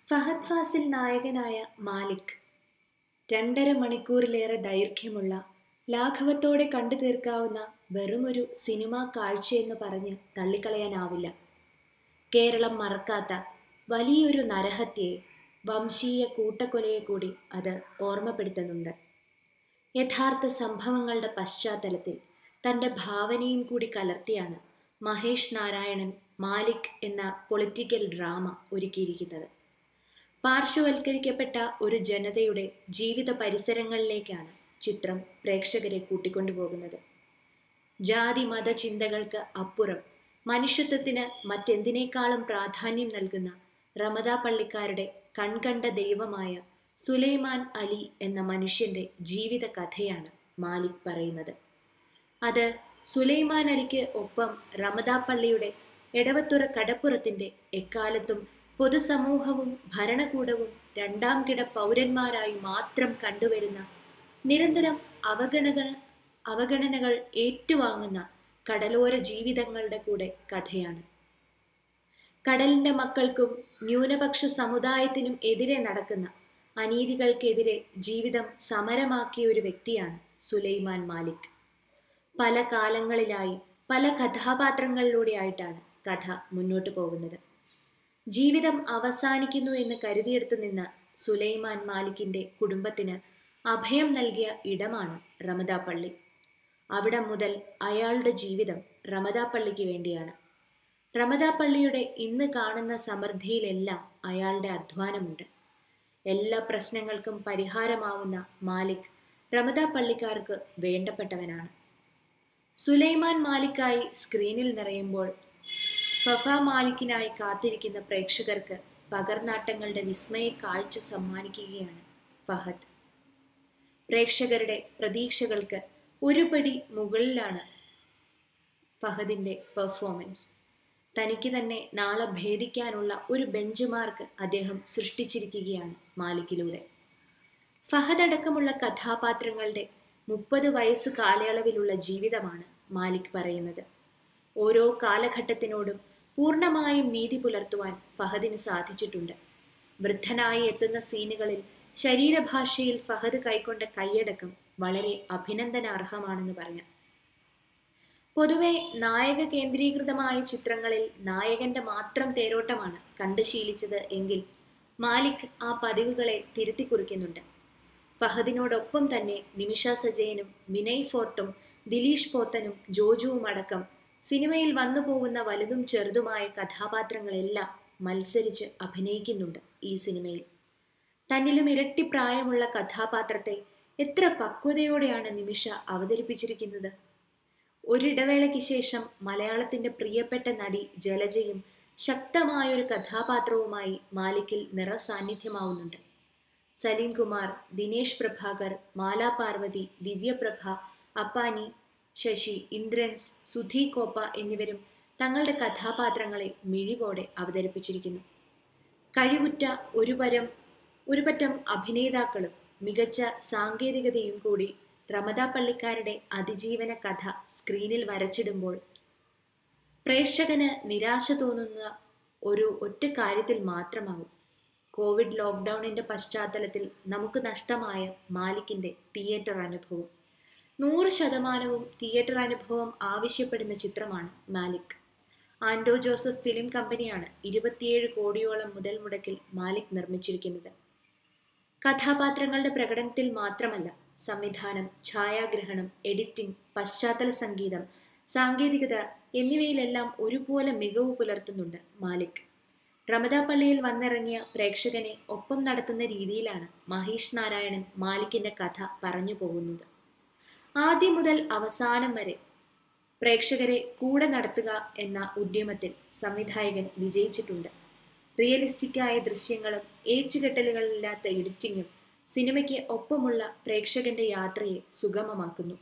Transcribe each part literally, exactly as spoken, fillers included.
ഫഹദ് ഫാസിൽ നായകനായ മാലിക് രണ്ടര മണിക്കൂറിലേറെ ദൈർഘ്യമുള്ള ലാഘവത്തോടെ കണ്ടു തീർക്കാവുന്ന വെറുമൊരു സിനിമാ കാഴ്ചയെന്ന് പറഞ്ഞ് തള്ളിക്കളയാനാവില്ല. കേരളം മറക്കാത്ത വലിയൊരു നരഹത്യയെ, വംശീയ കൂട്ടക്കൊലയെ കൂടി അത് ഓർമ്മപ്പെടുത്തുന്നുണ്ട്. യഥാർത്ഥ സംഭവങ്ങളുടെ പശ്ചാത്തലത്തിൽ തൻ്റെ ഭാവനയും കൂടി കലർത്തിയാണ് മഹേഷ് നാരായണൻ മാലിക് എന്ന പൊളിറ്റിക്കൽ ഡ്രാമ ഒരുക്കിയിരിക്കുന്നത്. പാർശ്വവൽക്കരിക്കപ്പെട്ട ഒരു ജനതയുടെ ജീവിത പരിസരങ്ങളിലേക്കാണ് ചിത്രം പ്രേക്ഷകരെ കൂട്ടിക്കൊണ്ടുപോകുന്നത്. ജാതി മത ചിന്തകൾക്ക് അപ്പുറം മനുഷ്യത്വത്തിന് മറ്റെന്തിനേക്കാളും പ്രാധാന്യം നൽകുന്ന റമദാ പള്ളിക്കാരുടെ കൺകണ്ട ദൈവമായ സുലൈമാൻ അലി എന്ന മനുഷ്യൻ്റെ ജീവിത കഥയാണ് മാലിക് പറയുന്നത്. അത് സുലൈമാൻ അലിക്ക് ഒപ്പം റമദാ പള്ളിയുടെ എടവത്തുറ കടപ്പുറത്തിൻ്റെ എക്കാലത്തും പൊതുസമൂഹവും ഭരണകൂടവും രണ്ടാം കിട പൗരന്മാരായി മാത്രം കണ്ടുവരുന്ന, നിരന്തരം അവഗണന അവഗണനകൾ ഏറ്റുവാങ്ങുന്ന കടലോര ജീവിതങ്ങളുടെ കൂടെ കഥയാണ്. കടലിൻ്റെ മക്കൾക്കും ന്യൂനപക്ഷ സമുദായത്തിനും എതിരെ നടക്കുന്ന അനീതികൾക്കെതിരെ ജീവിതം സമരമാക്കിയ ഒരു വ്യക്തിയാണ് സുലൈമാൻ മാലിക്. പല കാലങ്ങളിലായി പല കഥാപാത്രങ്ങളിലൂടെയായിട്ടാണ് കഥ മുന്നോട്ട് പോകുന്നത്. ജീവിതം അവസാനിക്കുന്നു എന്ന് കരുതിയെടുത്ത് നിന്ന സുലൈമാൻ മാലിക്കിൻ്റെ കുടുംബത്തിന് അഭയം നൽകിയ ഇടമാണ് റമദാ പള്ളി. അവിടെ മുതൽ അയാളുടെ ജീവിതം റമദാ പള്ളിക്ക് വേണ്ടിയാണ്. റമദാ പള്ളിയുടെ ഇന്ന് കാണുന്ന സമൃദ്ധിയിലെല്ലാം അയാളുടെ അധ്വാനമുണ്ട്. എല്ലാ പ്രശ്നങ്ങൾക്കും പരിഹാരമാവുന്ന മാലിക് റമദാ പള്ളിക്കാർക്ക് വേണ്ടപ്പെട്ടവനാണ്. സുലൈമാൻ മാലിക്കായി സ്ക്രീനിൽ നിറയുമ്പോൾ ഫഫ മാലിക്കിനായി കാത്തിരിക്കുന്ന പ്രേക്ഷകർക്ക് പകർനാട്ടങ്ങളുടെ വിസ്മയ കാഴ്ച സമ്മാനിക്കുകയാണ് ഫഹദ്. പ്രേക്ഷകരുടെ പ്രതീക്ഷകൾക്ക് ഒരുപടി മുകളിലാണ് ഫഹദിൻ്റെ പെർഫോമൻസ്. തനിക്ക് തന്നെ നാളെ ഭേദിക്കാനുള്ള ഒരു ബെഞ്ച് മാർക്ക് അദ്ദേഹം സൃഷ്ടിച്ചിരിക്കുകയാണ് മാലിക്കിലൂടെ. ഫഹദ് അടക്കമുള്ള കഥാപാത്രങ്ങളുടെ മുപ്പത് വയസ്സ് കാലയളവിലുള്ള ജീവിതമാണ് മാലിക് പറയുന്നത്. ഓരോ കാലഘട്ടത്തിനോടും പൂർണ്ണമായും നീതി പുലർത്തുവാൻ ഫഹദിന് സാധിച്ചിട്ടുണ്ട്. വൃദ്ധനായി എത്തുന്ന സീനുകളിൽ ശരീരഭാഷയിൽ ഫഹദ് കൈക്കൊണ്ട കൈയടക്കം വളരെ അഭിനന്ദനാർഹമാണെന്ന് പറയാം. പൊതുവെ നായക കേന്ദ്രീകൃതമായ ചിത്രങ്ങളിൽ നായകന്റെ മാത്രം തേരോട്ടമാണ് കണ്ടു ശീലിച്ചത് എങ്കിൽ മാലിക് ആ പതിവുകളെ തിരുത്തി കുറിക്കുന്നുണ്ട്. ഫഹദിനോടൊപ്പം തന്നെ നിമിഷ സജയനും വിനയ് ഫോർട്ടും ദിലീഷ് പോത്തനും ജോജുവും അടക്കം സിനിമയിൽ വന്നു പോകുന്ന വലുതും ചെറുതുമായ കഥാപാത്രങ്ങളെല്ലാം മത്സരിച്ച് അഭിനയിക്കുന്നുണ്ട് ഈ സിനിമയിൽ. തന്നിലും ഇരട്ടി പ്രായമുള്ള കഥാപാത്രത്തെ എത്ര പക്വതയോടെയാണ് നിമിഷ അവതരിപ്പിച്ചിരിക്കുന്നത്. ഒരിടവേളയ്ക്ക് ശേഷം മലയാളത്തിൻ്റെ പ്രിയപ്പെട്ട നടി ജലജയും ശക്തമായൊരു കഥാപാത്രവുമായി മാലിക്കിൽ നിറസാന്നിധ്യമാവുന്നുണ്ട്. സലീം കുമാർ, ദിനേശ് പ്രഭാകർ, മാലാ പാർവതി, ദിവ്യപ്രഭ, അപ്പാനി, ശശി, ഇന്ദ്രൻസ്, സുധി കോപ്പ എന്നിവരും തങ്ങളുടെ കഥാപാത്രങ്ങളെ മിഴിവോടെ അവതരിപ്പിച്ചിരിക്കുന്നു. കഴിവുറ്റ ഒരുപരം ഒരുപറ്റം അഭിനേതാക്കളും മികച്ച സാങ്കേതികതയും കൂടി റമദാ പള്ളിക്കാരുടെ അതിജീവന കഥ സ്ക്രീനിൽ വരച്ചിടുമ്പോൾ പ്രേക്ഷകന് നിരാശ തോന്നുന്ന ഒരു ഒറ്റ കാര്യത്തിൽ മാത്രമാവും: കോവിഡ് ലോക്ക്ഡൗണിൻ്റെ പശ്ചാത്തലത്തിൽ നമുക്ക് നഷ്ടമായ മാലിക്കിൻ്റെ തിയേറ്റർ അനുഭവം. നൂറ് ശതമാനവും തിയേറ്റർ അനുഭവം ആവശ്യപ്പെടുന്ന ചിത്രമാണ് മാലിക്. ആൻഡോ ജോസഫ് ഫിലിം കമ്പനിയാണ് ഇരുപത്തിയേഴ് കോടിയോളം മുതൽ മുടക്കിൽ മാലിക് നിർമ്മിച്ചിരിക്കുന്നത്. കഥാപാത്രങ്ങളുടെ പ്രകടനത്തിൽ മാത്രമല്ല, സംവിധാനം, ഛായാഗ്രഹണം, എഡിറ്റിംഗ്, പശ്ചാത്തല സംഗീതം, സാങ്കേതികത എന്നിവയിലെല്ലാം ഒരുപോലെ മികവ് പുലർത്തുന്നുണ്ട് മാലിക്. റമദാ പള്ളിയിൽ വന്നിറങ്ങിയ പ്രേക്ഷകനെ ഒപ്പം നടത്തുന്ന രീതിയിലാണ് മഹേഷ് നാരായണൻ മാലിക്കിൻ്റെ കഥ പറഞ്ഞു പോകുന്നത്. ആദ്യം മുതൽ അവസാനം വരെ പ്രേക്ഷകരെ കൂടെ നടത്തുക എന്ന ഉദ്യമത്തിൽ സംവിധായകൻ വിജയിച്ചിട്ടുണ്ട്. റിയലിസ്റ്റിക്കായ ദൃശ്യങ്ങളും ഏച്ചുകെട്ടലുകളില്ലാത്ത എഡിറ്റിങ്ങും സിനിമയ്ക്ക് ഒപ്പമുള്ള പ്രേക്ഷകന്റെ യാത്രയെ സുഗമമാക്കുന്നു.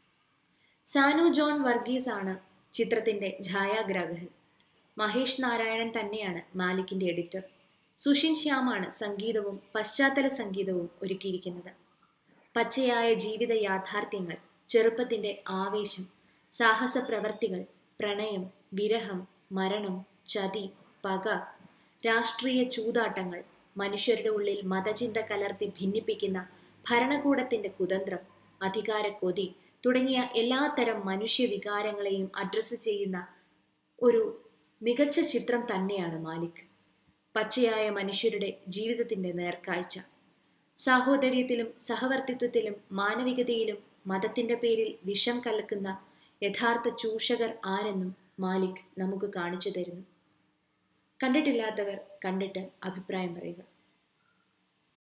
സാനു ജോൺ വർഗീസ് ആണ് ചിത്രത്തിൻ്റെ ഛായാഗ്രാഹകൻ. മഹേഷ് നാരായണൻ തന്നെയാണ് മാലിക്കിൻ്റെ എഡിറ്റർ. സുഷിൻ ശ്യാമാണ് സംഗീതവും പശ്ചാത്തല സംഗീതവും ഒരുക്കിയിരിക്കുന്നത്. പച്ചയായ ജീവിത യാഥാർത്ഥ്യങ്ങൾ, ചെറുപ്പത്തിൻ്റെ ആവേശം, സാഹസ പ്രവർത്തികൾ, പ്രണയം, വിരഹം, മരണം, ചതി, പക, രാഷ്ട്രീയ ചൂതാട്ടങ്ങൾ, മനുഷ്യരുടെ ഉള്ളിൽ മതചിന്ത കലർത്തി ഭിന്നിപ്പിക്കുന്ന ഭരണകൂടത്തിന്റെ കുതന്ത്രം, അധികാരക്കൊതി തുടങ്ങിയ എല്ലാത്തരം മനുഷ്യവികാരങ്ങളെയും അഡ്രസ്സ് ചെയ്യുന്ന ഒരു മികച്ച ചിത്രം തന്നെയാണ് മാലിക്. പച്ചയായ മനുഷ്യരുടെ ജീവിതത്തിന്റെ നേർക്കാഴ്ച. സാഹോദര്യത്തിലും സഹവർത്തിത്വത്തിലും മാനവികതയിലും മതത്തിന്റെ പേരിൽ വിഷം കലക്കുന്ന യഥാർത്ഥ ചൂഷകർ ആരെന്നും മാലിക് നമുക്ക് കാണിച്ചു തരുന്നു. കണ്ടിട്ടില്ലാത്തവർ കണ്ടിട്ട് അഭിപ്രായം പറയുക.